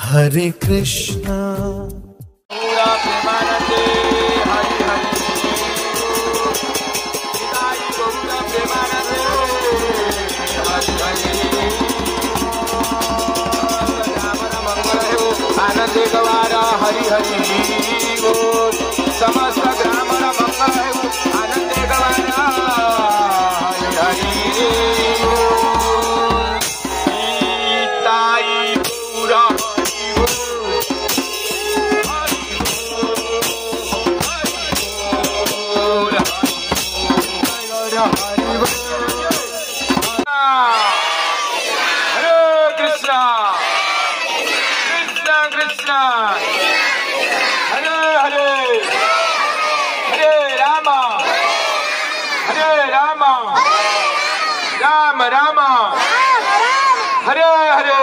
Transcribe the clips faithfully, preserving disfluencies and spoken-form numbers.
हरे कृष्णा पूरा प्रेमानंदे हरि हरि निताई गौरा प्रेमानंदे हरि हरि राम मंगल हो आनंदे गवारा हरि हरि बोल समस्त ग्रामर मंगल हो आनंदे गवारा हरि हरि निताई गौरा राम राम हरे हरे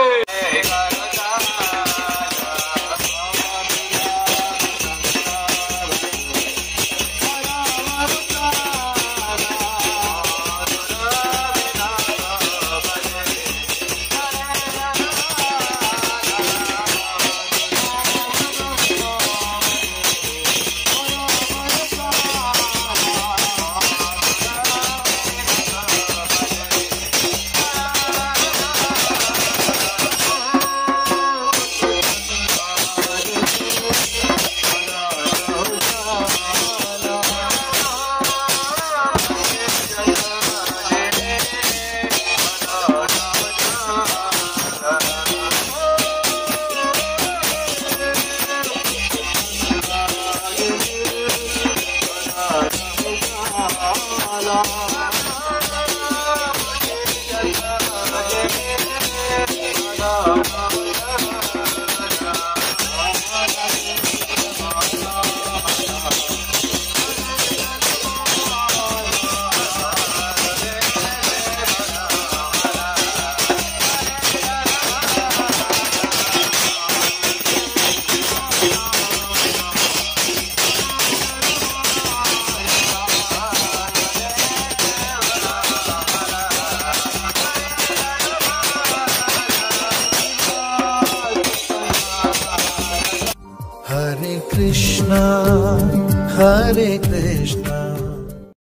हरे कृष्णा हरे कृष्णा